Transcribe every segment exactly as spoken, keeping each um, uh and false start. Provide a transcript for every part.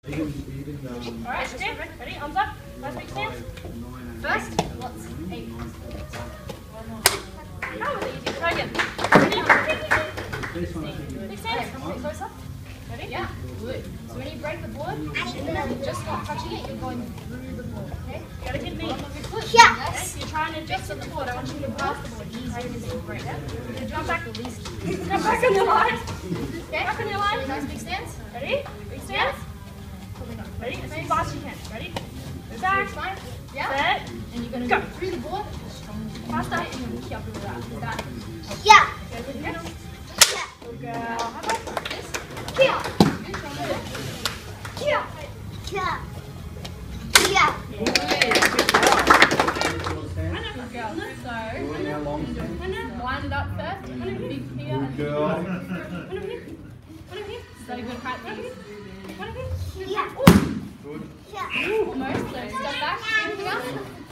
Alright, okay, ready? Arms up. Nice big stance. First, let's eight. That was easy. Try again. Ready? Big stance. Closer. Ready? Yeah. Good. So when you break the board, you're just not touching it, you're going through the board. Okay? You gotta hit me. Yeah. Okay? You're trying to just hit the board. I want you to pass the board. Easy as you break. Yeah? Jump back the least. Jump back on your line. Okay? Back on your line. Nice big stance. Ready? Big stance. Ready? As fast as you can. Ready? Back. Fine. Yeah. Set. And you're going to go through the board. Faster. And you're going to keep with that. Is that? Yeah. Okay, good. Yeah. Good girl. How about this? Yeah. Good. Shoulder. Yeah. Yeah. Yeah. Good girl. So, wind it up first. Big finger. Good girl. One over here. One over here. Is that a good height? One over here. One over here. Yeah. Good. Yeah. Almost. So step back. Anything else?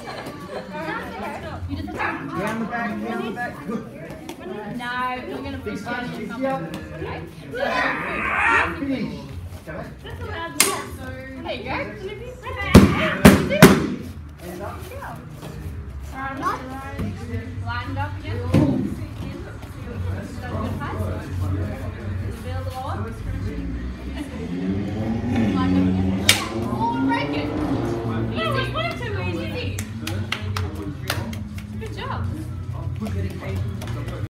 You did the same. Down the back, down the back. Good. No, you're going to push down and come Yep. okay? Finish. There you go.